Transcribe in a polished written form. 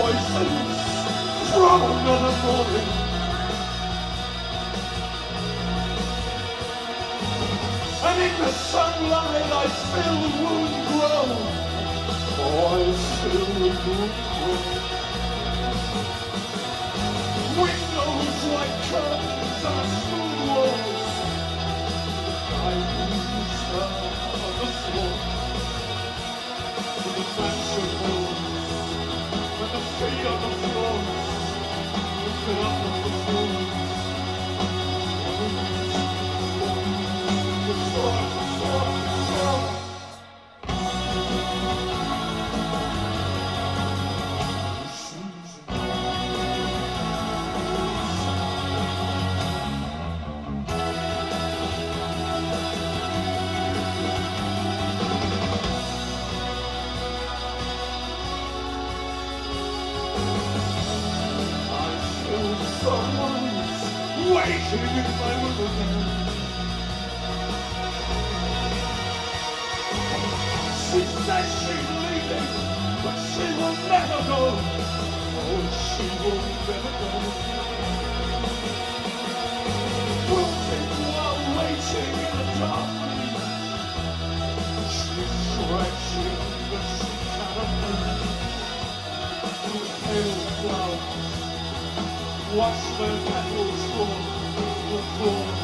my sins from another morning. And in the sunlight I feel the wound grow. Oh, I feel the wound grow. Windows like curtains on smooth walls. I lose her on the floor. To the mansion walls. When the feet on the floor. Lifted up on the floor. Someone's waiting in my room. She says she's leaving, but she will never go. Oh, she will never go. Wilting while waiting in the darkness. She's stretching, but she cannot move. Pale flowers. Watch the petals fall to the floor.